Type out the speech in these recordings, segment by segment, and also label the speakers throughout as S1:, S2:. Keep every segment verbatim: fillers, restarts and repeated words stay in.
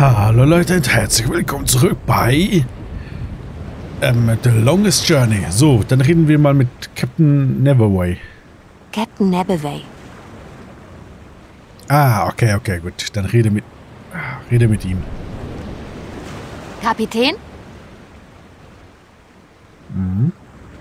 S1: Hallo Leute und herzlich willkommen zurück bei ähm, The Longest Journey. So, dann reden wir mal mit Captain Neverway.
S2: Captain Neverway.
S1: Ah, okay, okay, gut. Dann rede mit, rede mit ihm.
S2: Kapitän?
S1: Mhm.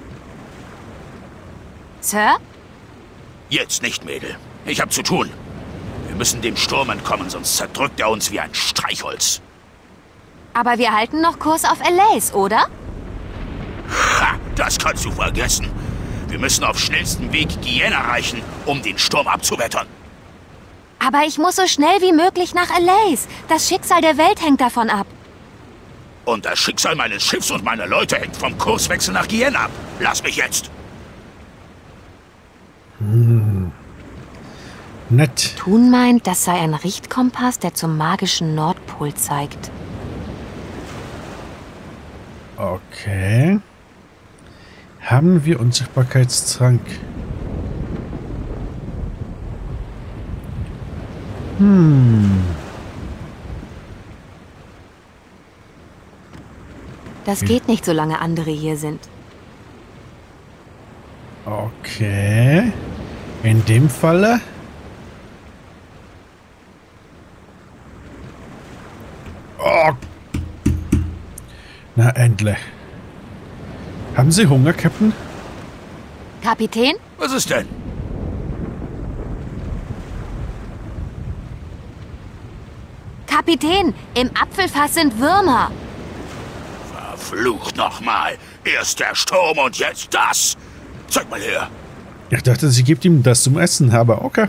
S2: Sir?
S3: Jetzt nicht, Mädel. Ich hab zu tun. Wir müssen dem Sturm entkommen, sonst zerdrückt er uns wie ein Streichholz.
S2: Aber wir halten noch Kurs auf Alais, oder?
S3: Ha, das kannst du vergessen. Wir müssen auf schnellstem Weg Guyenne erreichen, um den Sturm abzuwettern.
S2: Aber ich muss so schnell wie möglich nach Alais. Das Schicksal der Welt hängt davon ab.
S3: Und das Schicksal meines Schiffs und meiner Leute hängt vom Kurswechsel nach Guyenne ab. Lass mich jetzt.
S1: Hm. Nett.
S2: Thun meint, das sei ein Richtkompass, der zum magischen Nordpol zeigt.
S1: Okay. Haben wir Unsichtbarkeitstrank? Hm.
S2: Das geht nicht, solange andere hier sind.
S1: Okay. In dem Falle... Oh. Na, endlich. Haben Sie Hunger, Captain?
S2: Kapitän?
S3: Was ist denn?
S2: Kapitän, im Apfelfass sind Würmer.
S3: Verflucht nochmal. Erst der Sturm und jetzt das. Zeig mal her.
S1: Ich dachte, sie gibt ihm das zum Essen, aber okay.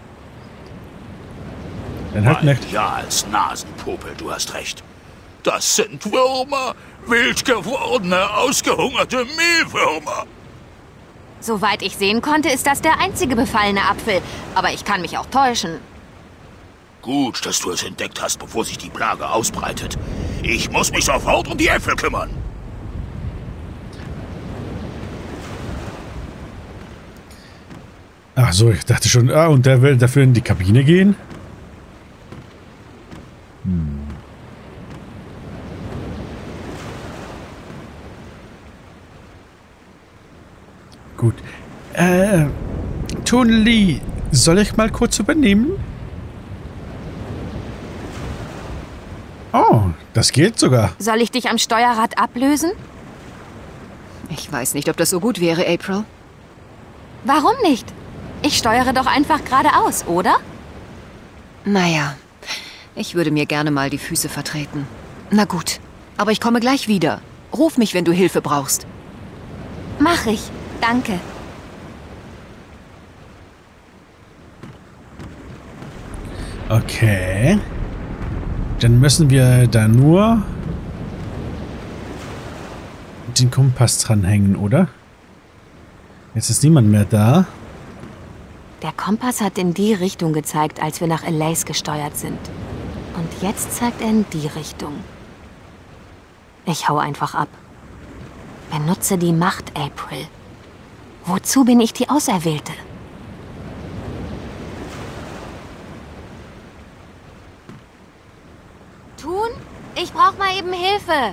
S1: Dann halt nicht.
S3: Ja, als Nasenpopel, du hast recht. Das sind Würmer. Wild gewordene, ausgehungerte Mehlwürmer.
S2: Soweit ich sehen konnte, ist das der einzige befallene Apfel. Aber ich kann mich auch täuschen.
S3: Gut, dass du es entdeckt hast, bevor sich die Plage ausbreitet. Ich muss mich sofort um die Äpfel kümmern.
S1: Ach so, ich dachte schon, ah, und der will dafür in die Kabine gehen? Hm. Gut. Äh, Thun Lee, soll ich mal kurz übernehmen? Oh, das geht sogar.
S2: Soll ich dich am Steuerrad ablösen?
S4: Ich weiß nicht, ob das so gut wäre, April.
S2: Warum nicht? Ich steuere doch einfach geradeaus, oder?
S4: Naja, ich würde mir gerne mal die Füße vertreten. Na gut, aber ich komme gleich wieder. Ruf mich, wenn du Hilfe brauchst.
S2: Mach ich. Danke.
S1: Okay. Dann müssen wir da nur den Kompass dranhängen, oder? Jetzt ist niemand mehr da.
S2: Der Kompass hat in die Richtung gezeigt, als wir nach Alais gesteuert sind. Und jetzt zeigt er in die Richtung. Ich hau einfach ab. Benutze die Macht, April. Wozu bin ich die Auserwählte? Thun? Ich brauch mal eben Hilfe.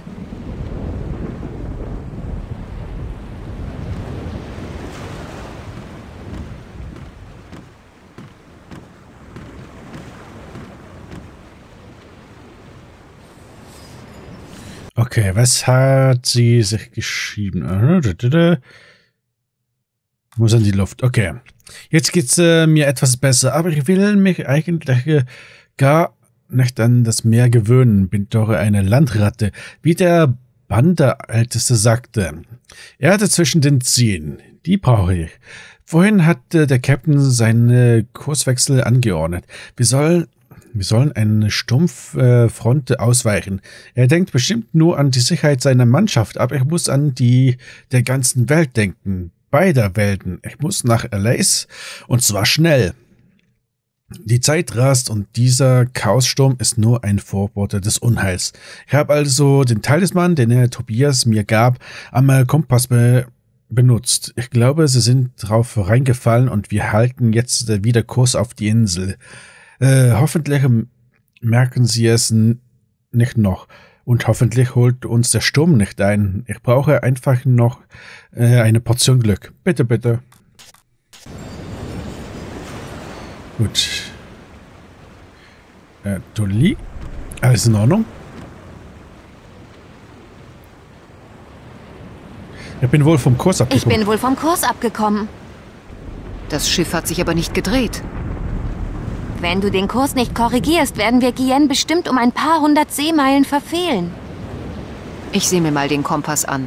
S1: Okay, was hat sie sich geschrieben? Muss an die Luft. Okay. Jetzt geht's äh, mir etwas besser, aber ich will mich eigentlich äh, gar nicht an das Meer gewöhnen. Bin doch eine Landratte, wie der Bandeälteste sagte. Erde zwischen den Zielen, die brauche ich. Vorhin hat äh, der Captain seine Kurswechsel angeordnet. Wir sollen Wir sollen eine Sturmfront äh, ausweichen. Er denkt bestimmt nur an die Sicherheit seiner Mannschaft, aber ich muss an die der ganzen Welt denken. Beider Welten. Ich muss nach Alais und zwar schnell. Die Zeit rast und dieser Chaossturm ist nur ein Vorbote des Unheils. Ich habe also den Talisman, den Herr Tobias mir gab, am Kompass be benutzt. Ich glaube, sie sind drauf reingefallen und wir halten jetzt wieder Kurs auf die Insel. Äh, hoffentlich merken sie es nicht noch. Und hoffentlich holt uns der Sturm nicht ein. Ich brauche einfach noch äh, eine Portion Glück. Bitte, bitte. Gut. Äh, Tulli? Alles in Ordnung? Ich bin wohl vom Kurs abgekommen.
S2: Ich bin wohl vom Kurs abgekommen.
S4: Das Schiff hat sich aber nicht gedreht.
S2: Wenn du den Kurs nicht korrigierst, werden wir Guyenne bestimmt um ein paar hundert Seemeilen verfehlen.
S4: Ich sehe mir mal den Kompass an.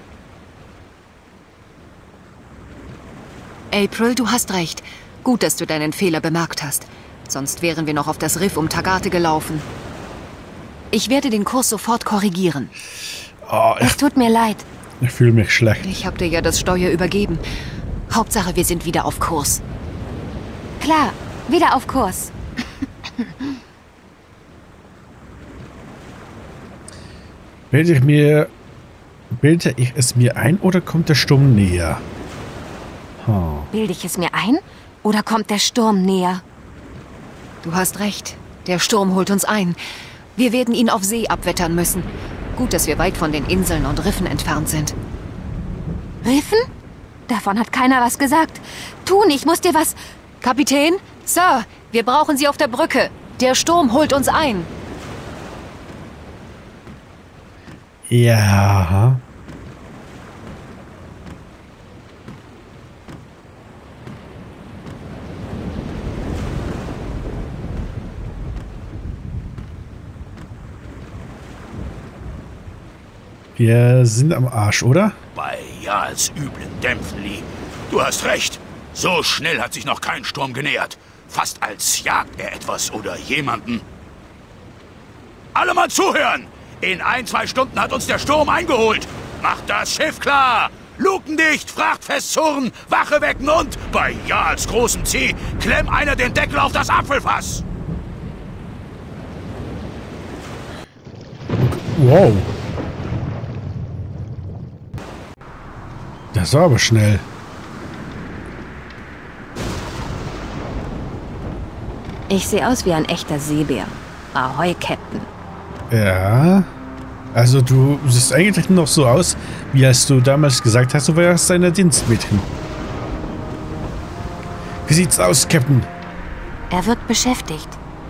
S4: April, du hast recht. Gut, dass du deinen Fehler bemerkt hast. Sonst wären wir noch auf das Riff um Tagate gelaufen. Ich werde den Kurs sofort korrigieren.
S1: Oh,
S2: Es tut mir leid.
S1: ich fühle mich schlecht.
S4: Ich habe dir ja das Steuer übergeben. Hauptsache, wir sind wieder auf Kurs.
S2: Klar, wieder auf Kurs.
S1: Bilde ich mir... Bilde ich es mir ein oder kommt der Sturm näher? Oh.
S2: Bilde ich es mir ein? Oder kommt der Sturm näher?
S4: Du hast recht. Der Sturm holt uns ein. Wir werden ihn auf See abwettern müssen. Gut, dass wir weit von den Inseln und Riffen entfernt sind.
S2: Riffen? Davon hat keiner was gesagt. Tun, ich muss dir was...
S4: Kapitän? Sir, wir brauchen Sie auf der Brücke. Der Sturm holt uns ein.
S1: Ja. Wir sind am Arsch, oder?
S3: Bei Jarls üblen Dämpfen, Lee. Du hast recht. So schnell hat sich noch kein Sturm genähert. Fast als jagt er etwas oder jemanden. Alle mal zuhören! In ein, zwei Stunden hat uns der Sturm eingeholt. Macht das Schiff klar! Luken dicht, Fracht festzurren, Wache wecken und bei Jarls großem C klemm einer den Deckel auf das Apfelfass.
S1: Wow. Das war aber schnell.
S2: Ich sehe aus wie ein echter Seebär. Ahoi, Captain.
S1: Ja. Also du siehst eigentlich noch so aus, wie als du damals gesagt hast, du wärst ein Dienstmädchen. Wie sieht's aus, Captain?
S2: Er wirkt beschäftigt.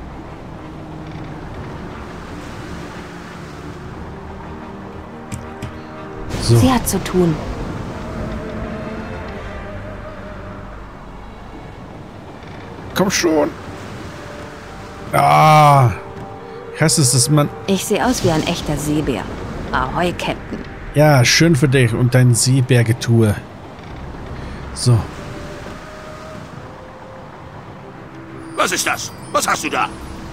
S1: So.
S2: Sie hat zu tun.
S1: Komm schon. Ah. Ich hasse es, dass man...
S2: Ich sehe aus wie ein echter Seebär. Ahoi, Captain.
S1: Ja, schön für dich und dein Seebärgetue. So.
S3: Was ist das? Was hast du da?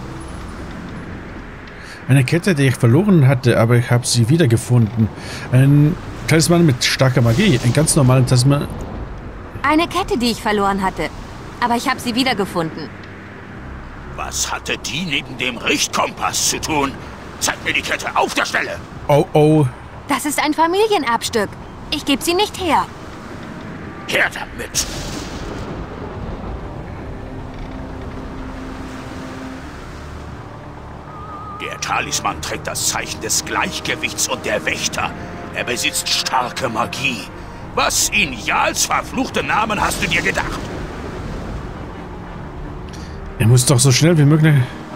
S1: Eine Kette, die ich verloren hatte, aber ich habe sie wiedergefunden. Ein Talisman mit starker Magie. Ein ganz normaler Talisman.
S2: Eine Kette, die ich verloren hatte. Aber ich habe sie wiedergefunden.
S3: Was hatte die neben dem Richtkompass zu tun? Zeig mir die Kette auf der Stelle.
S1: Oh, oh.
S2: Das ist ein Familienerbstück. Ich gebe sie nicht her.
S3: Her damit. Der Talisman trägt das Zeichen des Gleichgewichts und der Wächter. Er besitzt starke Magie. Was in Jarls verfluchte Namen hast du dir gedacht?
S1: Er muss doch so schnell wie möglich...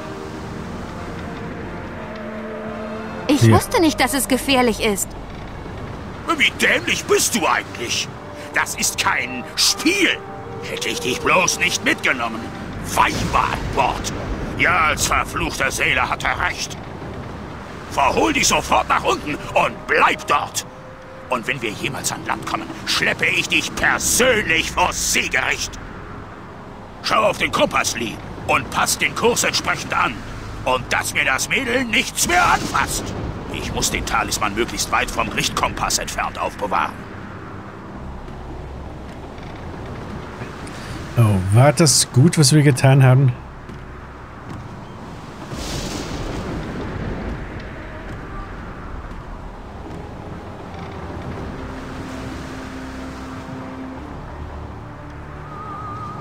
S2: Ich
S1: Hier.
S2: wusste nicht, dass es gefährlich ist.
S3: Wie dämlich bist du eigentlich? Das ist kein Spiel. Hätte ich dich bloß nicht mitgenommen. Weiber an Bord. Jarls verfluchter Sailor hatte recht. Verhol dich sofort nach unten und bleib dort. Und wenn wir jemals an Land kommen, schleppe ich dich persönlich vors Seegericht. Schau auf den Kompass, Lee, und pass den Kurs entsprechend an. Und dass mir das Mädel nichts mehr anfasst. Ich muss den Talisman möglichst weit vom Richtkompass entfernt aufbewahren.
S1: Oh, war das gut, was wir getan haben?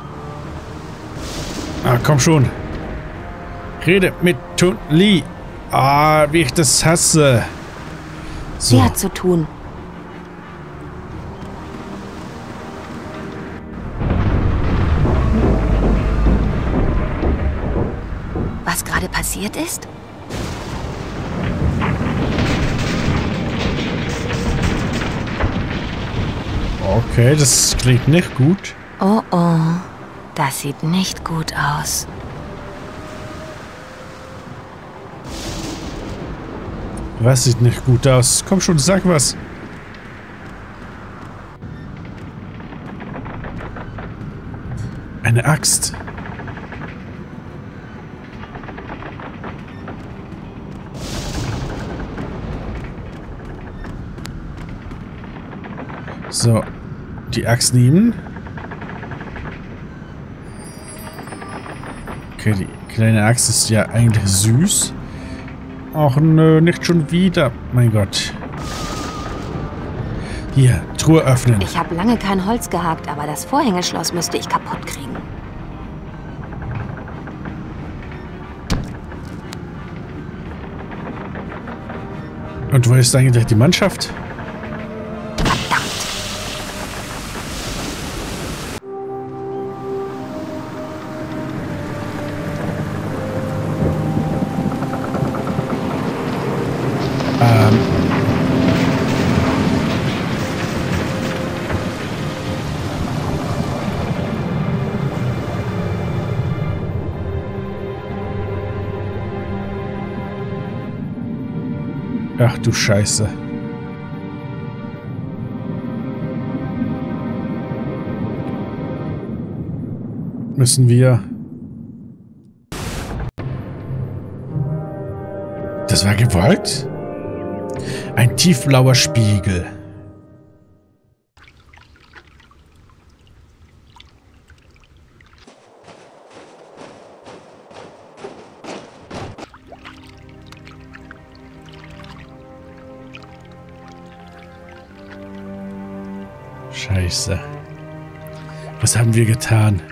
S1: Ah, komm schon. Rede mit Tun Lee. Ah, wie ich das hasse. So.
S2: Sie hat zu tun. Was gerade passiert ist?
S1: Okay, das klingt nicht gut.
S2: Oh oh, das sieht nicht gut aus.
S1: Was sieht nicht gut aus? Komm schon, sag was. Eine Axt. So, die Axt nehmen. Okay, die kleine Axt ist ja eigentlich süß. Ach nö, nicht schon wieder. Mein Gott. Hier, Truhe öffnen.
S2: Ich habe lange kein Holz gehakt, aber das Vorhängeschloss müsste ich kaputt kriegen.
S1: Und wo ist eigentlich die Mannschaft? Ähm. Ach du Scheiße. Müssen wir... Das war gewollt? Ein tiefblauer Spiegel. Scheiße. Was haben wir getan?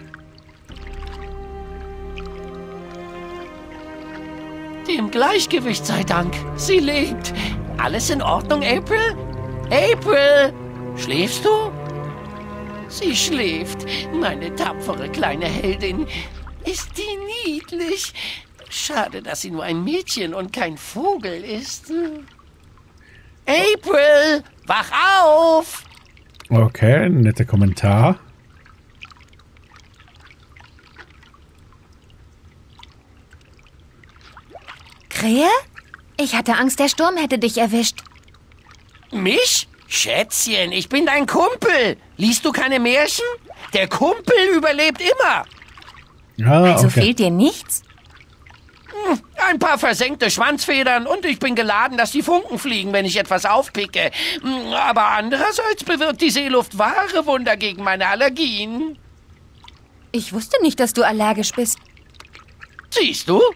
S5: Dem Gleichgewicht sei Dank. Sie lebt. Alles in Ordnung, April? April! Schläfst du? Sie schläft. Meine tapfere kleine Heldin. Ist die niedlich? Schade, dass sie nur ein Mädchen und kein Vogel ist. April! Wach auf!
S1: Okay, ein netter Kommentar.
S2: Krähe? Ich hatte Angst, der Sturm hätte dich erwischt.
S5: Mich? Schätzchen, ich bin dein Kumpel. Liest du keine Märchen? Der Kumpel überlebt immer.
S1: Ah,
S2: Also
S1: okay.
S2: fehlt dir nichts?
S5: Hm, ein paar versenkte Schwanzfedern und ich bin geladen, dass die Funken fliegen, wenn ich etwas aufpicke. Hm, Aber andererseits bewirkt die Seeluft wahre Wunder gegen meine Allergien.
S2: Ich wusste nicht, dass du allergisch bist.
S5: Siehst du?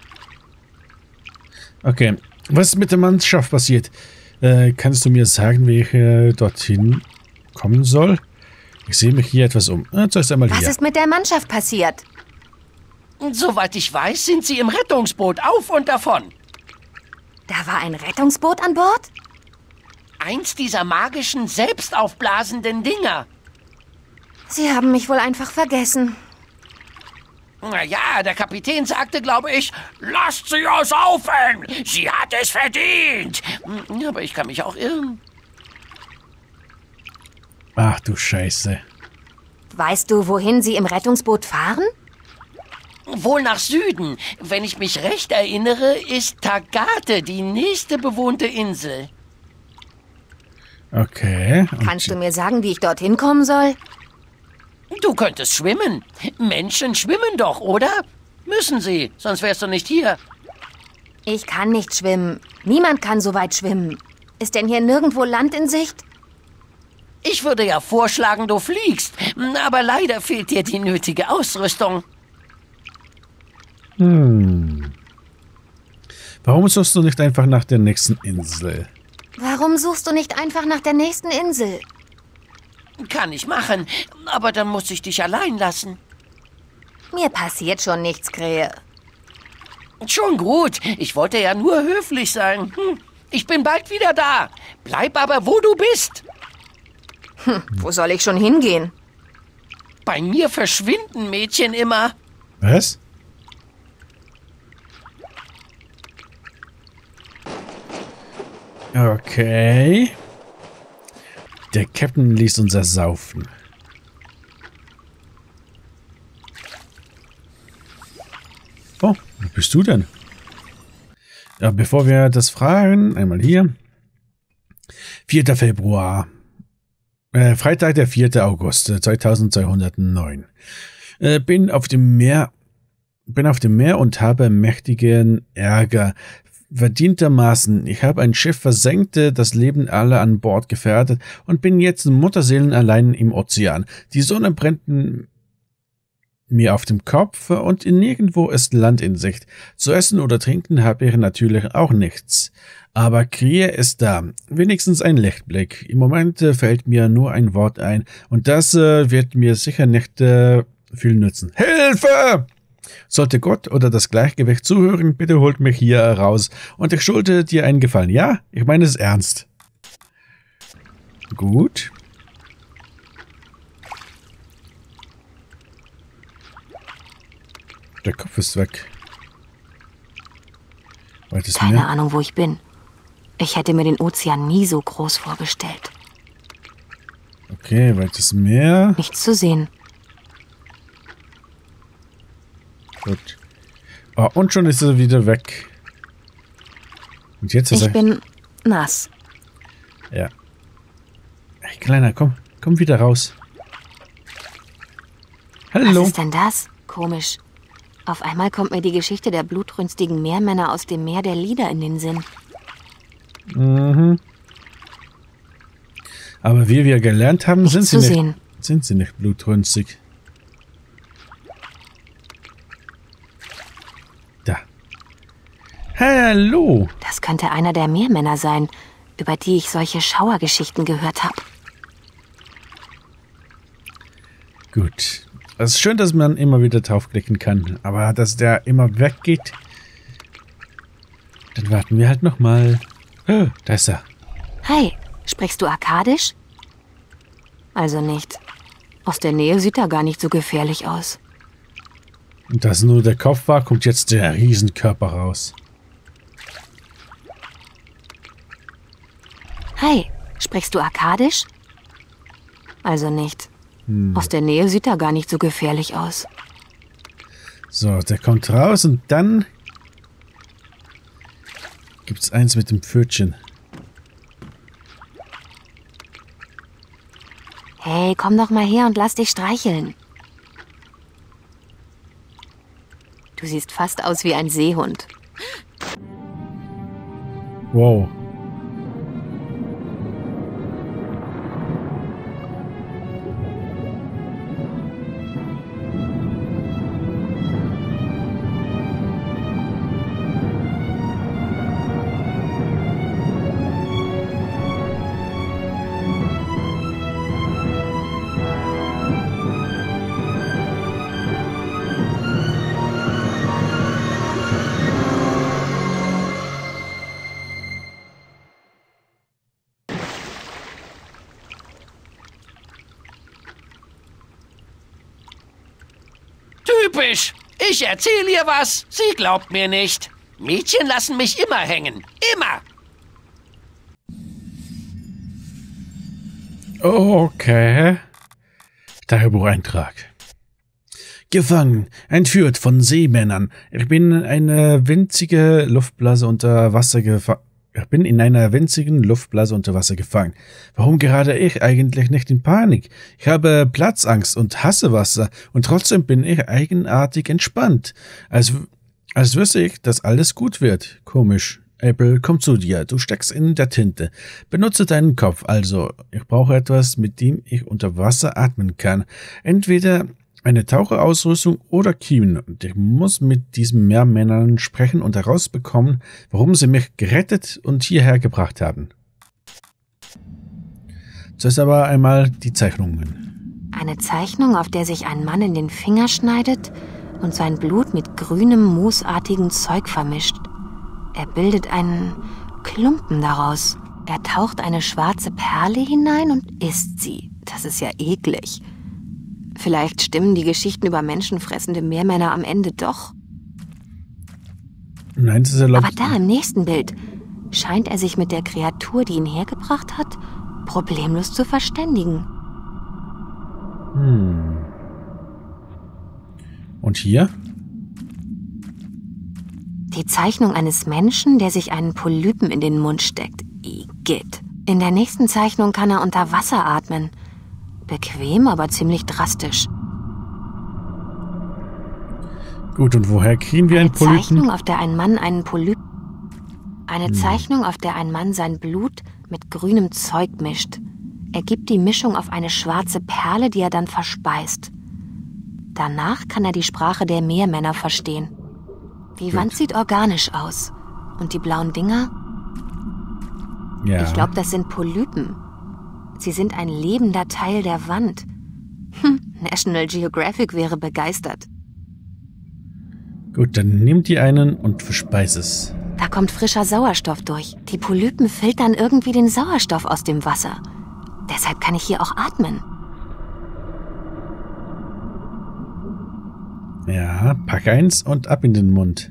S1: Okay, was ist mit der Mannschaft passiert? Äh, kannst du mir sagen, welche dorthin kommen soll? Ich sehe mich hier etwas um. Äh, zuerst einmal
S2: Was
S1: hier.
S2: ist mit der Mannschaft passiert?
S5: Soweit ich weiß, sind sie im Rettungsboot auf und davon.
S2: Da war ein Rettungsboot an Bord?
S5: Eins dieser magischen, selbstaufblasenden Dinger.
S2: Sie haben mich wohl einfach vergessen.
S5: Na ja, der Kapitän sagte, glaube ich, lasst sie aussaufen. Sie hat es verdient. Hm, Aber ich kann mich auch irren.
S1: Ach du Scheiße.
S2: Weißt du, wohin sie im Rettungsboot fahren?
S5: Wohl nach Süden. Wenn ich mich recht erinnere, ist Tagate die nächste bewohnte Insel.
S1: Okay. und-
S2: Kannst du mir sagen, wie ich dorthin kommen soll?
S5: Du könntest schwimmen. Menschen schwimmen doch, oder? Müssen sie, sonst wärst du nicht hier.
S2: Ich kann nicht schwimmen. Niemand kann so weit schwimmen. Ist denn hier nirgendwo Land in Sicht?
S5: Ich würde ja vorschlagen, du fliegst. Aber leider fehlt dir die nötige Ausrüstung.
S1: Hm. Warum suchst du nicht einfach nach der nächsten Insel?
S2: Warum suchst du nicht einfach nach der nächsten Insel?
S5: Kann ich machen, aber dann muss ich dich allein lassen.
S2: Mir passiert schon nichts, Krähe.
S5: Schon gut. Ich wollte ja nur höflich sein. Hm. Ich bin bald wieder da. Bleib aber, wo du bist.
S2: Hm, wo soll ich schon hingehen?
S5: Bei mir verschwinden Mädchen immer.
S1: Was? Okay. Der Captain ließ uns ersaufen. Oh, wo bist du denn? Ja, bevor wir das fragen, einmal hier. vierter Februar. Äh, Freitag, der vierte August zweitausendzweihundertneun. Äh, bin auf dem Meer, bin auf dem Meer und habe mächtigen Ärger. Verdientermaßen. Ich habe ein Schiff versenkt, das Leben aller an Bord gefährdet und bin jetzt Mutterseelen allein im Ozean. Die Sonne brennt mir auf dem Kopf und nirgendwo ist Land in Sicht. Zu essen oder trinken habe ich natürlich auch nichts. Aber Krieg ist da. Wenigstens ein Lichtblick. Im Moment äh, fällt mir nur ein Wort ein und das äh, wird mir sicher nicht äh, viel nützen. Hilfe! Sollte Gott oder das Gleichgewicht zuhören, bitte holt mich hier raus. Und ich schulde dir einen Gefallen. Ja, ich meine es ernst. Gut. Der Kopf ist weg. Weites
S2: Keine
S1: Meer.
S2: Ahnung, wo ich bin. Ich hätte mir den Ozean nie so groß vorgestellt.
S1: Okay, weites Meer.
S2: Nichts zu sehen.
S1: Gut. Oh, und schon ist er wieder weg. Und jetzt ist
S2: Ich
S1: er...
S2: bin nass.
S1: Ja. Hey, Kleiner, komm. Komm wieder raus. Hallo.
S2: Was ist denn das? Komisch. Auf einmal kommt mir die Geschichte der blutrünstigen Meermänner aus dem Meer der Lieder in den Sinn.
S1: Mhm. Aber wie wir gelernt haben, sind sie,
S2: zu
S1: nicht,
S2: sehen.
S1: sind sie nicht blutrünstig. Da. Hallo.
S2: Das könnte einer der Meermänner sein, über die ich solche Schauergeschichten gehört habe.
S1: Gut. Es ist schön, dass man immer wieder draufklicken kann. Aber dass der immer weggeht, dann warten wir halt nochmal. Oh, da ist er.
S2: Hi, sprichst du Akkadisch? Also nicht. Aus der Nähe sieht er gar nicht so gefährlich aus.
S1: Und dass nur der Kopf war, kommt jetzt der Riesenkörper raus.
S2: Hi, sprichst du Akkadisch? Also nicht. Hm. Aus der Nähe sieht er gar nicht so gefährlich aus.
S1: So, der kommt raus und dann gibt's eins mit dem Pfötchen.
S2: Hey, komm doch mal her und lass dich streicheln. Du siehst fast aus wie ein Seehund.
S1: Wow.
S5: Typisch. Ich erzähle ihr was, sie glaubt mir nicht. Mädchen lassen mich immer hängen. Immer.
S1: Okay. Tagebucheintrag. Gefangen, entführt von Seemännern. Ich bin in eine winzige Luftblase unter Wasser gefangen. Ich bin in einer winzigen Luftblase unter Wasser gefangen. Warum gerade ich eigentlich nicht in Panik? Ich habe Platzangst und hasse Wasser und trotzdem bin ich eigenartig entspannt. Als, als wüsste ich, dass alles gut wird. Komisch. April, komm zu dir. Du steckst in der Tinte. Benutze deinen Kopf. Also, ich brauche etwas, mit dem ich unter Wasser atmen kann. Entweder eine Taucherausrüstung oder Kiemen. Und ich muss mit diesen Meermännern sprechen und herausbekommen, warum sie mich gerettet und hierher gebracht haben. Zuerst aber einmal die Zeichnungen.
S2: Eine Zeichnung, auf der sich ein Mann in den Finger schneidet und sein Blut mit grünem, moosartigem Zeug vermischt. Er bildet einen Klumpen daraus. Er taucht eine schwarze Perle hinein und isst sie. Das ist ja eklig. Vielleicht stimmen die Geschichten über menschenfressende Meermänner am Ende doch.
S1: Nein, das ist erlaubt.
S2: Aber da im nächsten Bild scheint er sich mit der Kreatur, die ihn hergebracht hat, problemlos zu verständigen.
S1: Hm. Und hier?
S2: Die Zeichnung eines Menschen, der sich einen Polypen in den Mund steckt. Igitt. In der nächsten Zeichnung kann er unter Wasser atmen. Bequem, aber ziemlich drastisch.
S1: Gut, und woher kriegen wir einen
S2: Eine
S1: Polypen?
S2: Zeichnung, auf der ein Mann einen Polypen... Eine hm. Zeichnung, auf der ein Mann sein Blut mit grünem Zeug mischt. Er gibt die Mischung auf eine schwarze Perle, die er dann verspeist. Danach kann er die Sprache der Meermänner verstehen. Die Gut. Wand sieht organisch aus. Und die blauen Dinger?
S1: Ja.
S2: Ich glaube, das sind Polypen. Sie sind ein lebender Teil der Wand. Hm, National Geographic wäre begeistert.
S1: Gut, dann nimm die einen und verspeis es.
S2: Da kommt frischer Sauerstoff durch. Die Polypen filtern irgendwie den Sauerstoff aus dem Wasser. Deshalb kann ich hier auch atmen.
S1: Ja, pack eins und ab in den Mund.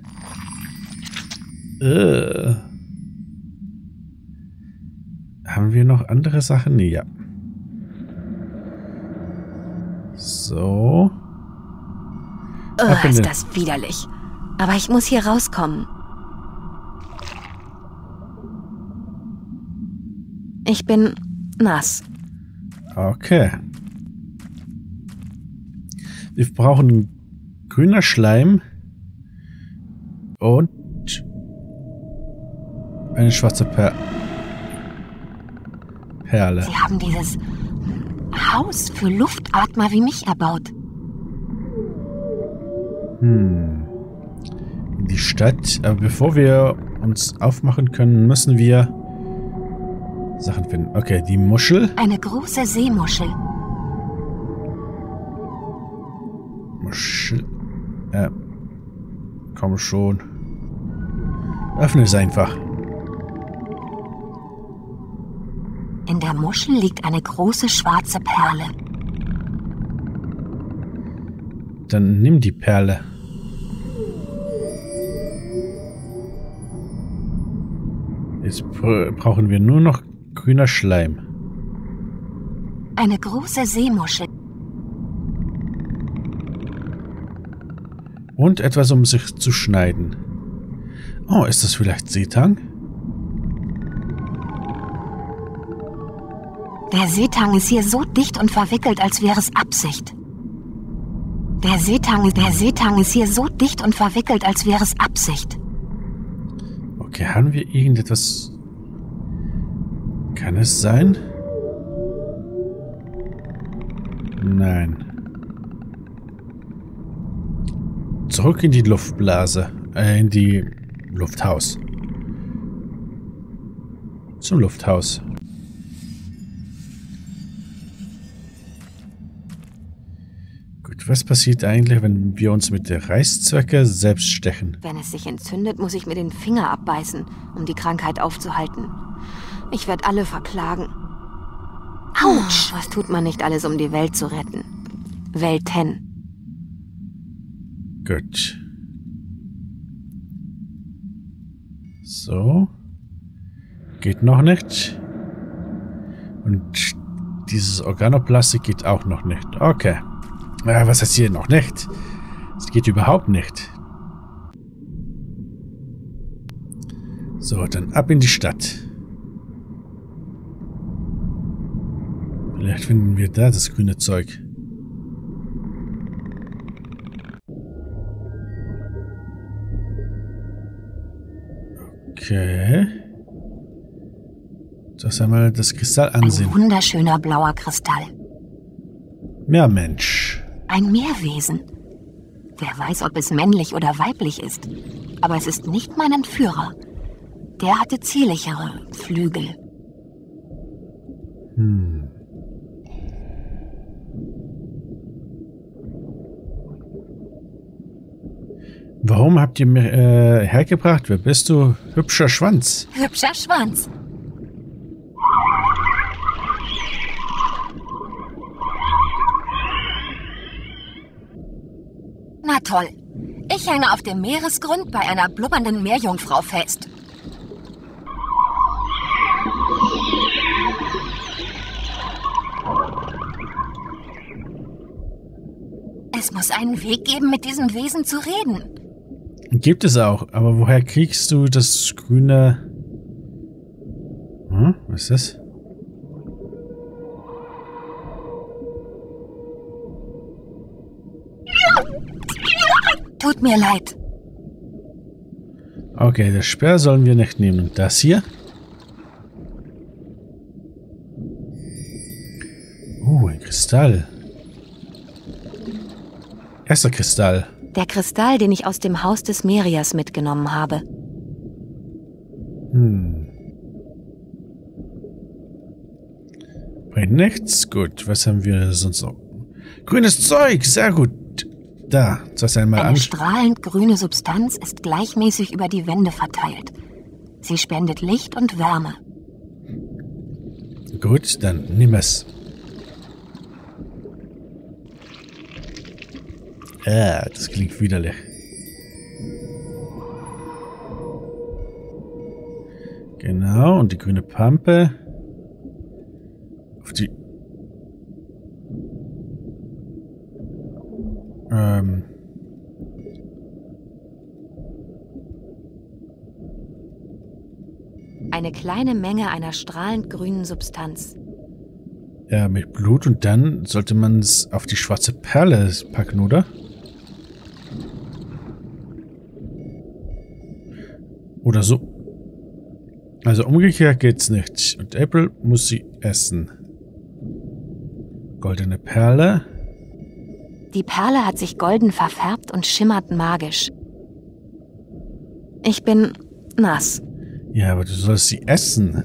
S1: Äh. Haben wir noch andere Sachen? Ja. So.
S2: Oh, ist das widerlich. Aber ich muss hier rauskommen. Ich bin nass.
S1: Okay. Wir brauchen grüner Schleim und eine schwarze per Perle.
S2: Sie haben dieses Haus für Luftatmer wie mich erbaut.
S1: Hm. In die Stadt. Aber bevor wir uns aufmachen können, müssen wir Sachen finden. Okay, die Muschel.
S2: Eine große Seemuschel.
S1: Muschel. Ja. Komm schon. Öffne es einfach.
S2: In der Muschel liegt eine große schwarze Perle.
S1: Dann nimm die Perle. Jetzt brauchen wir nur noch grüner Schleim.
S2: Eine große Seemuschel.
S1: Und etwas, um sich zu schneiden. Oh, ist das vielleicht Seetang?
S2: Der Seetang ist hier so dicht und verwickelt, als wäre es Absicht. Der Seetang, der Seetang ist hier so dicht und verwickelt, als wäre es Absicht.
S1: Okay, haben wir irgendetwas... Kann es sein? Nein. Zurück in die Luftblase. Äh, in die Lufthaus. Zum Lufthaus. Gut, was passiert eigentlich, wenn wir uns mit der Reißzwecke selbst stechen?
S2: Wenn es sich entzündet, muss ich mir den Finger abbeißen, um die Krankheit aufzuhalten. Ich werde alle verklagen. Autsch! Was tut man nicht alles, um die Welt zu retten? Welten.
S1: Gut. So. Geht noch nicht. Und dieses Organoplastik geht auch noch nicht. Okay. Ja, was heißt hier noch nicht? Es geht überhaupt nicht. So, dann ab in die Stadt. Vielleicht finden wir da das grüne Zeug. Okay. Das einmal das Kristall ansehen.
S2: Ein wunderschöner blauer Kristall.
S1: Ja, Mensch.
S2: Ein Meerwesen. Wer weiß, ob es männlich oder weiblich ist. Aber es ist nicht mein Entführer. Der hatte zierlichere Flügel.
S1: Warum habt ihr mich äh, hergebracht? Wer bist du? Hübscher Schwanz.
S2: Hübscher Schwanz. Na toll. Ich hänge auf dem Meeresgrund bei einer blubbernden Meerjungfrau fest. Es muss einen Weg geben, mit diesem Wesen zu reden.
S1: Gibt es auch, aber woher kriegst du das grüne... Hm, was ist das?
S2: Tut mir leid.
S1: Okay, das Speer sollen wir nicht nehmen. Das hier? Oh, ein Kristall. Erster Kristall.
S2: Der Kristall, den ich aus dem Haus des Merias mitgenommen habe.
S1: Hm. Bringt nichts. Gut, was haben wir sonst noch? Grünes Zeug, sehr gut. Da, das einmal an.
S2: Eine strahlend grüne Substanz ist gleichmäßig über die Wände verteilt. Sie spendet Licht und Wärme.
S1: Gut, dann nimm es. Ah, das klingt widerlich. Genau, und die grüne Pampe. Auf die... Ähm...
S2: Eine kleine Menge einer strahlend grünen Substanz.
S1: Ja, mit Blut, und dann sollte man es auf die schwarze Perle packen, oder? Oder so. Also umgekehrt geht's nicht. Und April muss sie essen. Goldene Perle.
S2: Die Perle hat sich golden verfärbt und schimmert magisch. Ich bin nass.
S1: Ja, aber du sollst sie essen.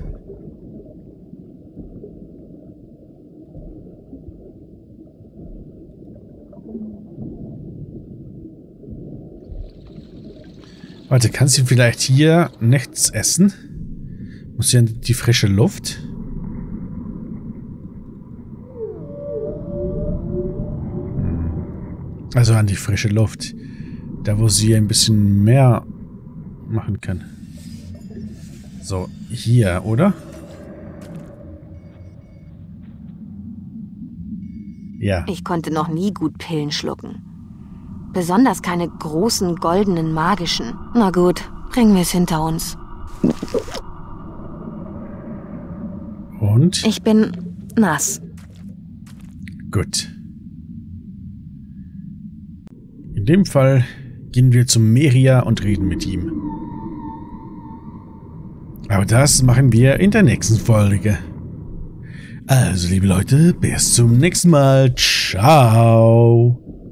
S1: Warte, kannst du vielleicht hier nichts essen? Muss ja die frische Luft? Also an die frische Luft. Da, wo sie ein bisschen mehr machen kann. So, hier, oder? Ja.
S2: Ich konnte noch nie gut Pillen schlucken. Besonders keine großen, goldenen, magischen. Na gut, bringen wir es hinter uns.
S1: Und?
S2: Ich bin nass.
S1: Gut. In dem Fall gehen wir zum Meria und reden mit ihm. Aber das machen wir in der nächsten Folge. Also, liebe Leute, bis zum nächsten Mal. Ciao.